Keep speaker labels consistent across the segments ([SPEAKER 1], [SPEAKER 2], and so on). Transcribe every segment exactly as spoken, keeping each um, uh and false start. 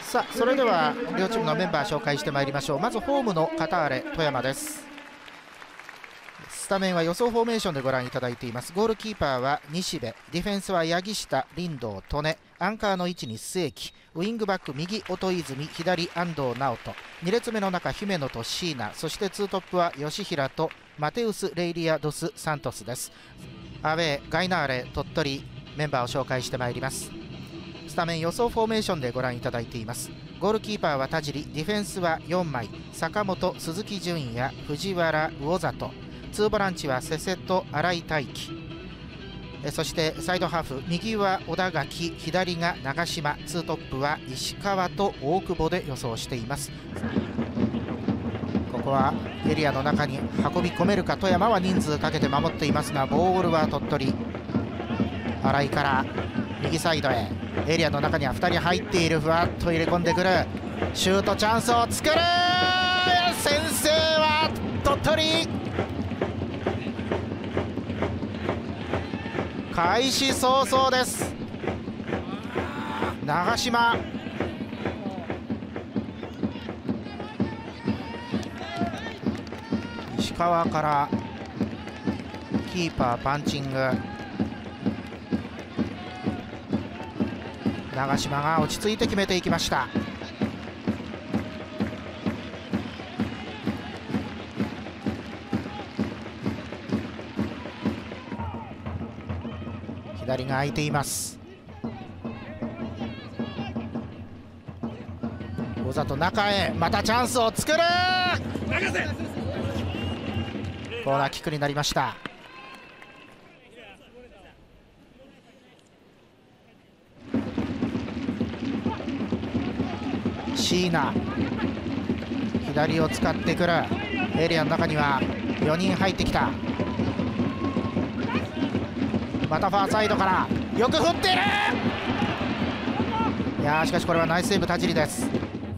[SPEAKER 1] さあそれでは両チームのメンバー紹介してまいりましょう。まずホームのカターレ富山です。スタメンは予想フォーメーションでご覧いただいています。ゴールキーパーは西部、ディフェンスは八木下、林道、利根、アンカーの位置に末木、ウイングバック右音泉、左安藤直人、に列目の中姫野と椎名、そしてツートップは吉平とマテウス・レイリア・ドス・サントスです。アウェーガイナーレ鳥取メンバーを紹介してまいります。スタメン予想フォーメーションでご覧いただいています。ゴールキーパーは田尻、ディフェンスはよんまい、坂本、鈴木純也、藤原、魚里、ツーボランチは瀬瀬と新井大輝、えそしてサイドハーフ右は小田垣、左が長島、ツートップは石川と大久保で予想しています。ここはエリアの中に運び込めるか。富山は人数かけて守っていますが、ボールは鳥取。新井から右サイドへ、エリアの中にはふたり入っている。ふわっと入れ込んでくる、シュートチャンスを作る。先制は鳥取。開始早々です。長島、石川からキーパーパンチング。長島が落ち着いて決めていきました。左が空いています。小里中へ、またチャンスを作る。コーナーキックになりました。椎名、左を使ってくる。エリアの中にはよにん入ってきた。またファーサイドからよく振っている。いやーしかしこれはナイスセーブ田尻です。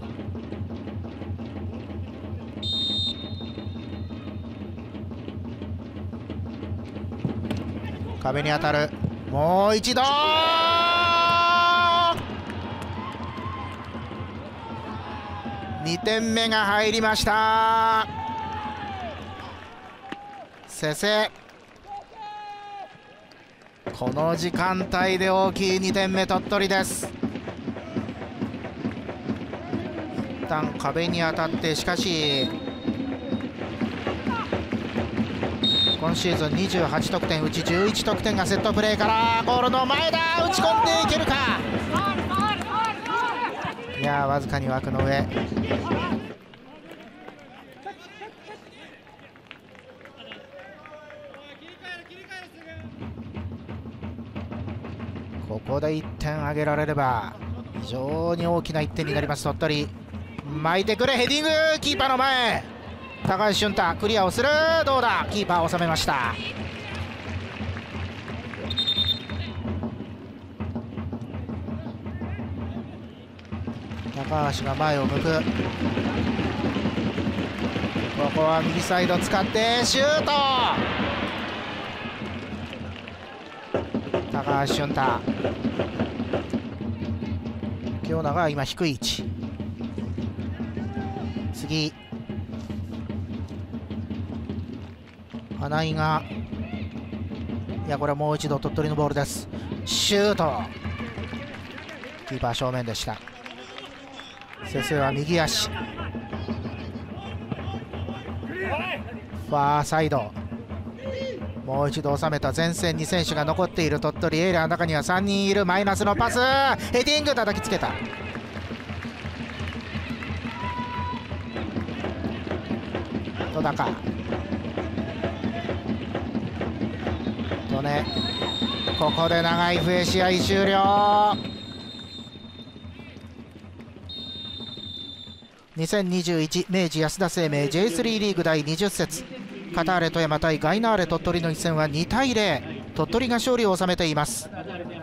[SPEAKER 1] 壁に当たる。もう一度にてんめが入りました。瀬瀬、この時間帯で大きいにてんめ鳥取です。一旦壁に当たって、しかし今シーズンにじゅうはち得点うちじゅういち得点がセットプレーから。ゴールの前だ、打ち込んでいけるか。いやーわずかに枠の上。ここでいってん挙げられれば非常に大きないってんになります。鳥取巻いてくれ、ヘディング、キーパーの前、高橋俊太クリアをする。どうだ、キーパー収めました。高橋が前を向く。ここは右サイド使ってシュート。高橋俊太、清永が今低い位置。次花井が、いやこれはもう一度鳥取のボールです。シュート、キーパー正面でした。先生は右足、ファーサイド、もう一度収めた。前線に選手が残っている鳥取。エリアの中にはさんにんいる。マイナスのパス、ヘディング、叩きつけた。戸高、とね、ここで長い笛、試合終了。にせんにじゅういち明治安田生命 ジェイスリー リーグだいにじゅっ節、カターレ富山対ガイナーレ鳥取の一戦はにたいゼロ、鳥取が勝利を収めています。